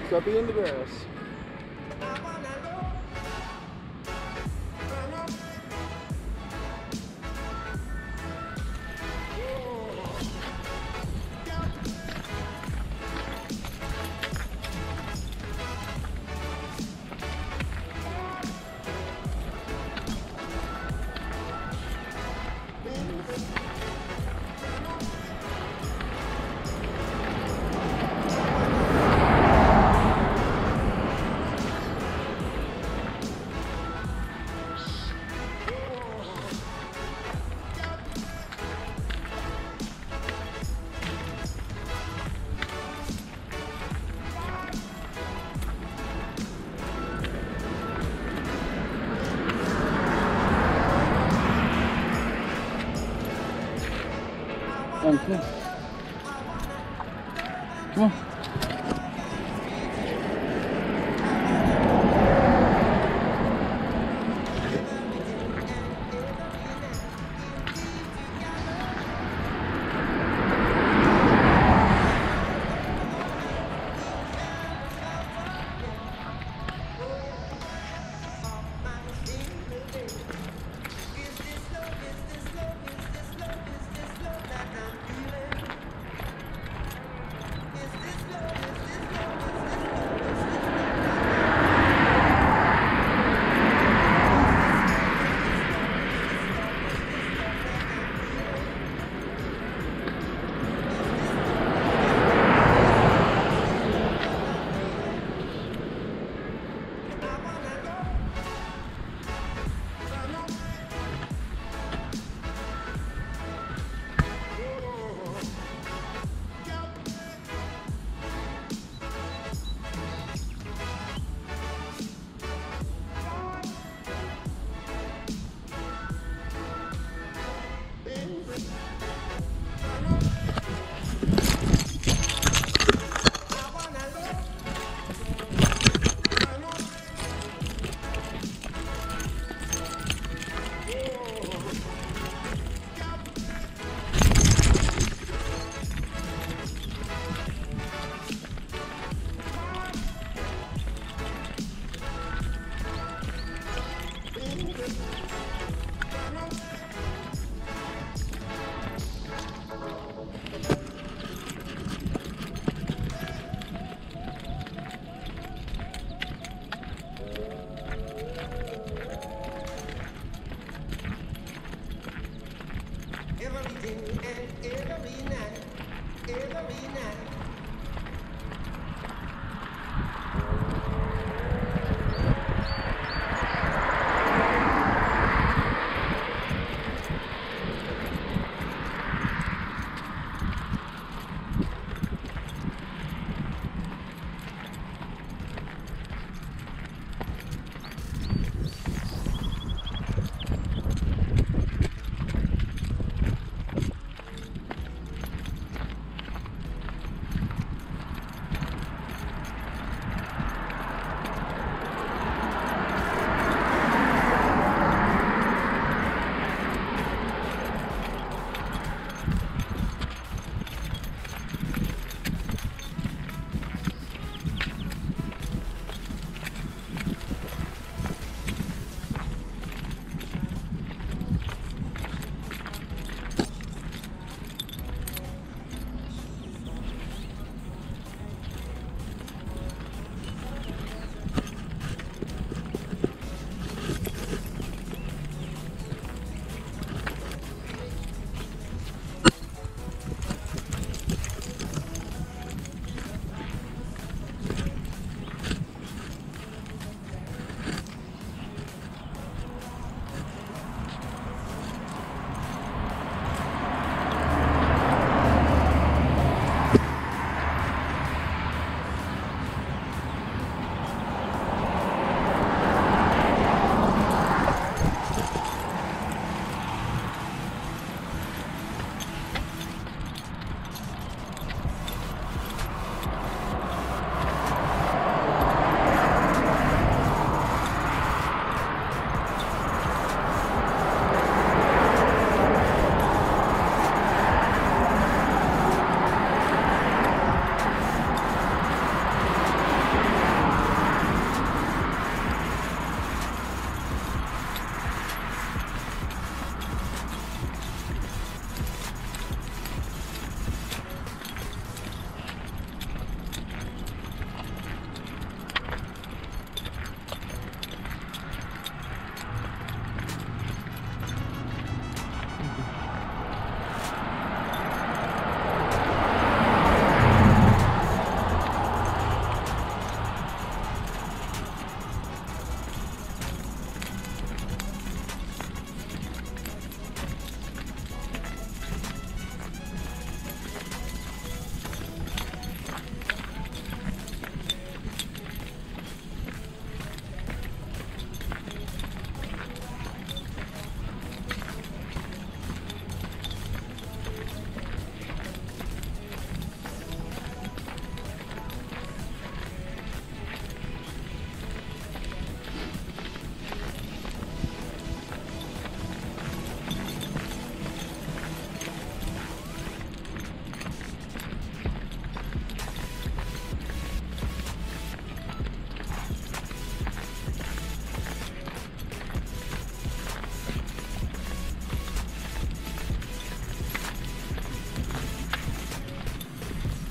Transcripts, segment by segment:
Guppy in the grass. Come on. Come on.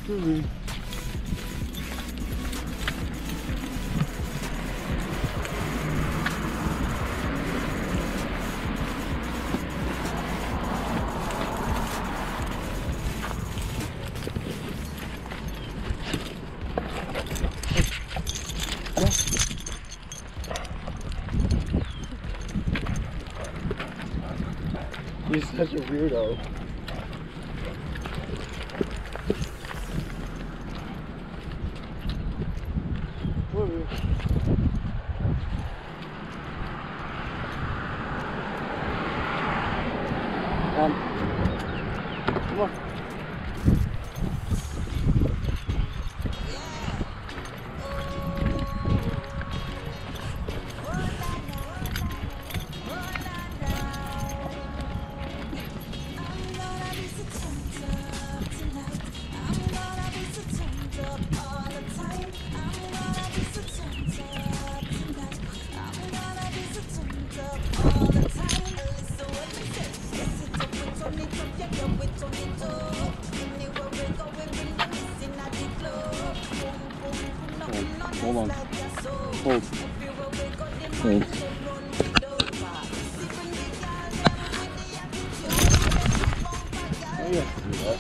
He's such a weirdo. Come on. Hold on. Hold. Hold. Oh, yeah. Do that.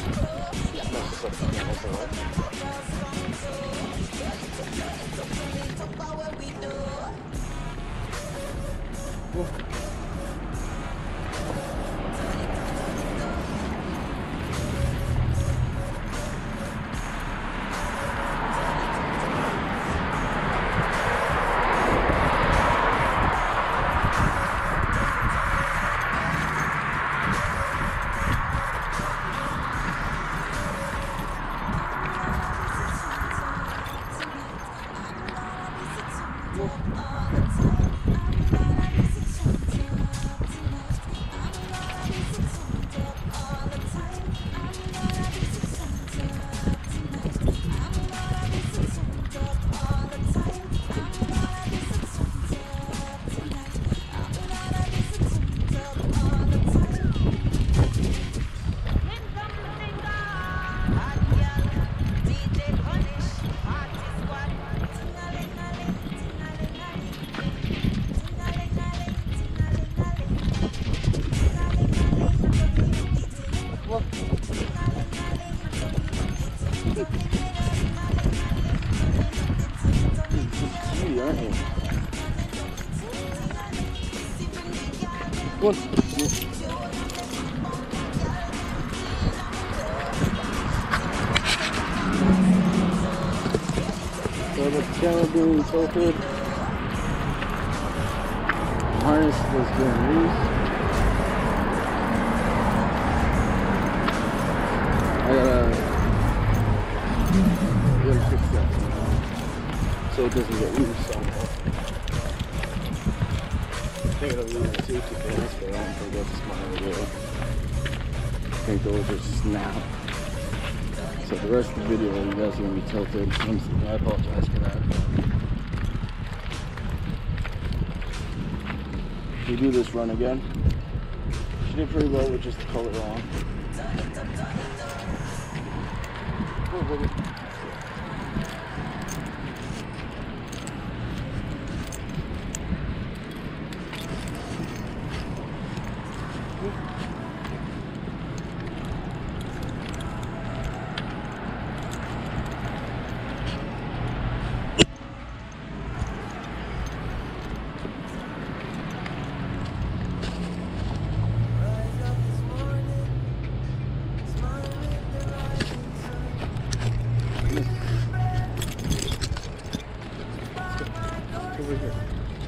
Go on. So the camera being tilted. The harness was being loose. I gotta fix that so it doesn't get loose on there. I think it'll leave the safety pins, but I don't think that's smart to do. I think those are snap. So the rest of the video, you guys are going to be tilted. I apologize for that. We do this run again. She did pretty well with just the color on. Oh, baby. Over here.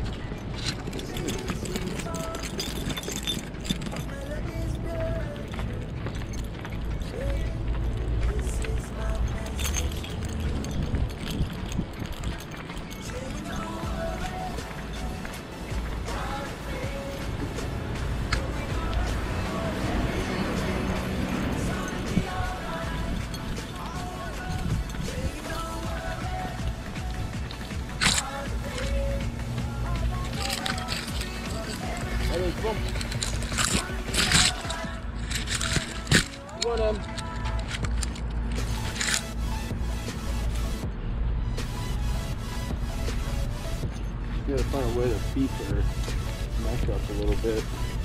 Come on, gotta find a way to beat her neck up a little bit.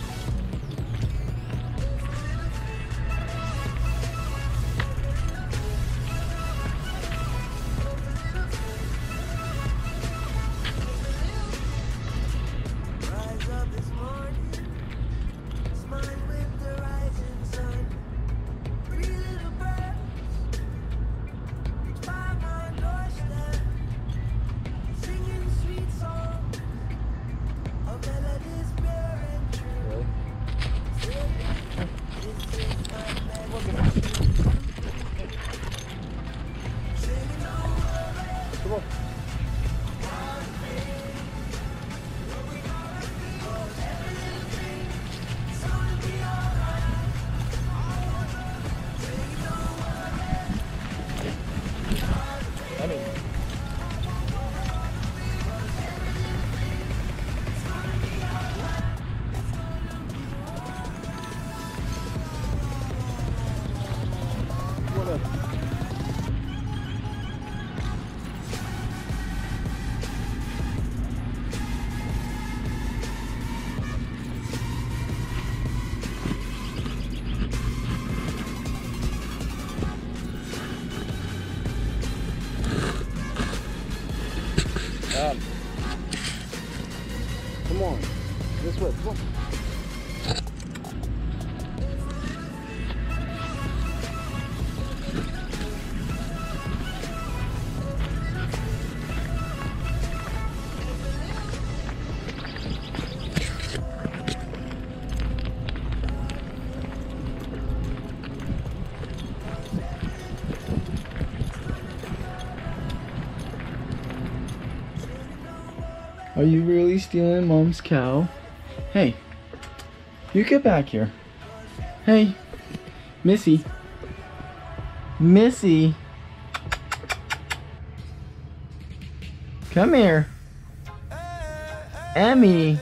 Come on, this way, come on. Are you really stealing Mom's cow? Hey, you get back here. Hey, Missy. Missy. Come here. Emmy.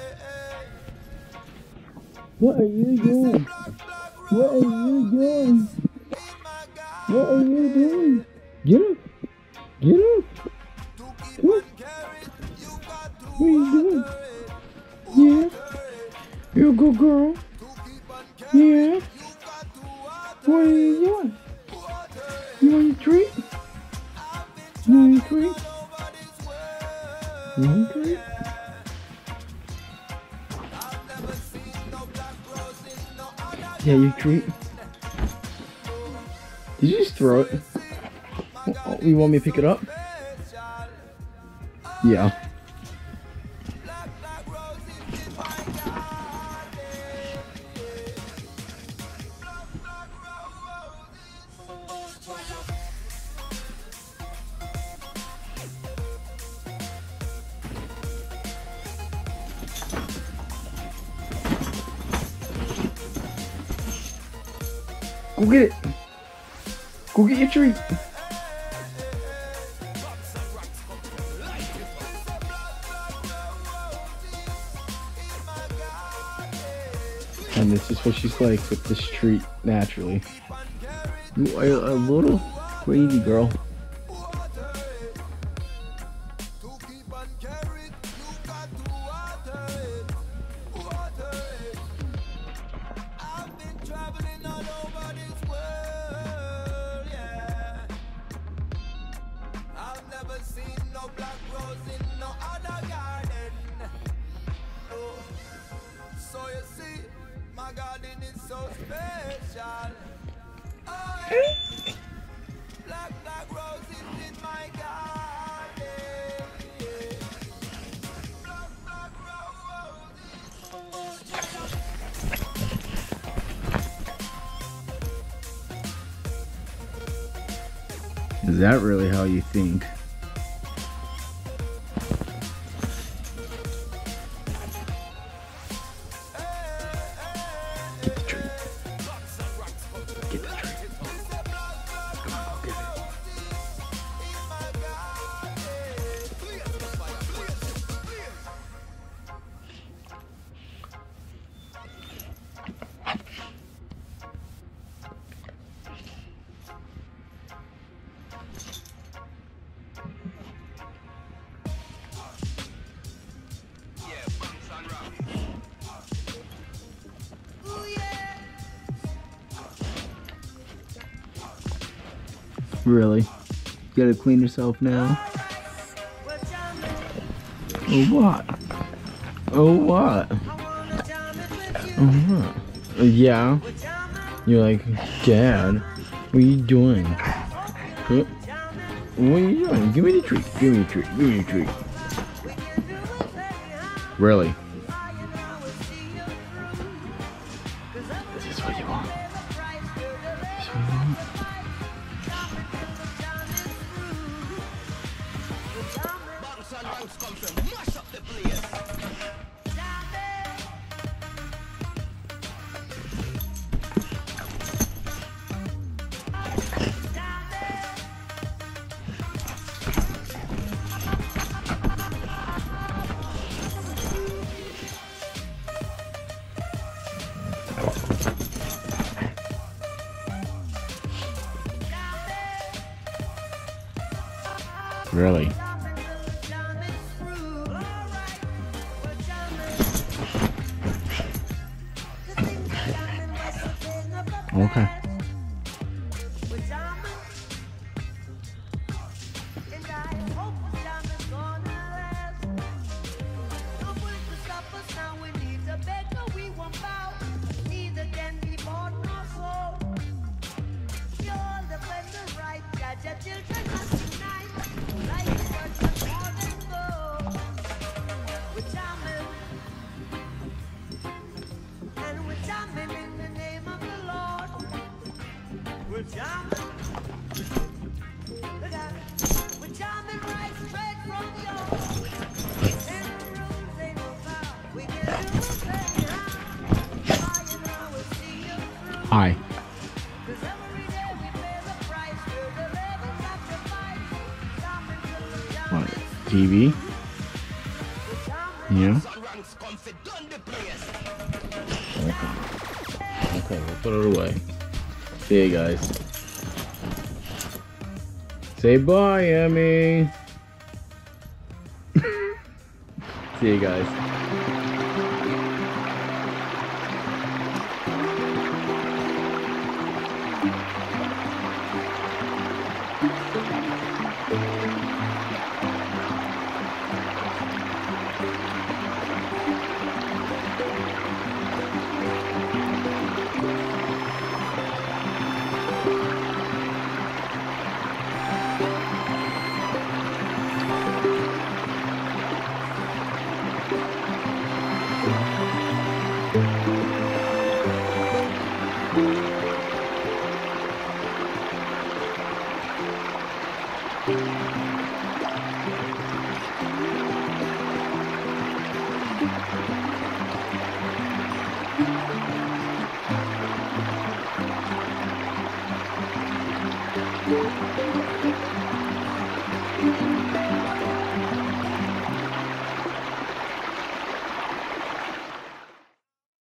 What are you doing? What are you doing? What are you doing? Get up. Get up. Come on. What are you doing? Yeah. You good girl. Yeah. What are you doing? You want a treat? You want a treat? You want a treat? Yeah, you treat. Did you just throw it? Oh, you want me to pick it up? Yeah. Go get it. Go get your treat. And this is what she's like with this treat naturally. You are a little crazy girl. Is that really how you think? Get the treat. Get the treat. Come on, go get it. Really? You gotta clean yourself now? Oh what? Oh what? Oh what? Yeah? You're like, Dad, what are you doing? Huh? What are you doing? Give me the treat. Give me the treat. Give me the treat. Really? Is this what you want? Is this what you want? Really? Okay. Hi. What? TV? Yeah? Okay, we'll put it away. See you guys. Say bye, Emmy. See you guys.